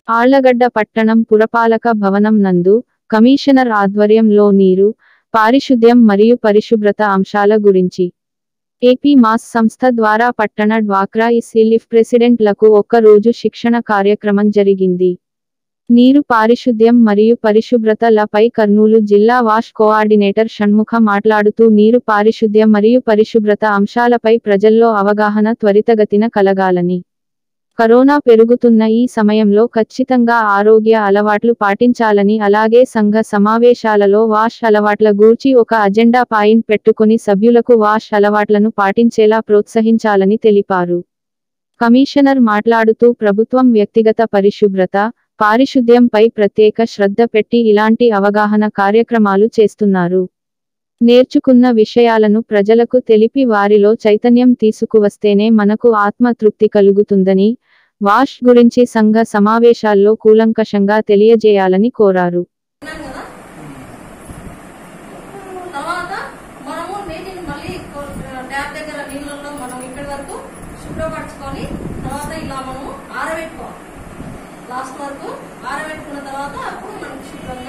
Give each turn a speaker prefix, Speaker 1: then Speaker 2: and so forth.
Speaker 1: ఆళ్లగడ్డ పట్టణం పురపాలక భవనం నందు కమిషనర్ ఆధ్వర్యంలో నీరు, పారిశుద్ధ్యం మరియు పరిశుభ్రత అంశాల గురించి ఏపీ మాస్ సంస్థ ద్వారా పట్టణ డ్వాక్రా ఇస్ఇలిఫ్ ప్రెసిడెంట్లకు ఒక్క రోజు శిక్షణ కార్యక్రమం జరిగింది. నీరు పారిశుద్ధ్యం మరియు పరిశుభ్రత లపై కర్నూలు జిల్లా వాష్ కోఆర్డినేటర్ షణ్ముఖ మాట్లాడుతూ నీరు పారిశుద్ధ్యం మరియు పరిశుభ్రత అంశాలపై ప్రజల్లో అవగాహన త్వరితగతిన కలగాలని, కరోనా పెరుగుతున్న ఈ సమయంలో ఖచ్చితంగా ఆరోగ్య అలవాట్లు పాటించాలని, అలాగే సంఘ సమావేశాలలో వాష్ అలవాట్ల గూర్చి ఒక అజెండా పాయింట్ పెట్టుకొని సభ్యులకు వాష్ అలవాట్లను పాటించేలా ప్రోత్సహించాలని తెలిపారు. కమిషనర్ మాట్లాడుతూ ప్రభుత్వం వ్యక్తిగత పరిశుభ్రత, పారిశుద్ధ్యంపై ప్రత్యేక శ్రద్ధ పెట్టి ఇలాంటి అవగాహన కార్యక్రమాలు చేస్తున్నారు. నేర్చుకున్న విషయాలను ప్రజలకు తెలిపి వారిలో చైతన్యం తీసుకువస్తేనే మనకు ఆత్మ తృప్తి కలుగుతుందని, వాష్ గురించి సంఘ సమావేశాల్లో కూలంకషంగా తెలియజేయాలని కోరారు.
Speaker 2: లాస్ట్ వరకు ఆరబెట్టుకున్న తర్వాత అప్పుడు మనం శుభ్రంగా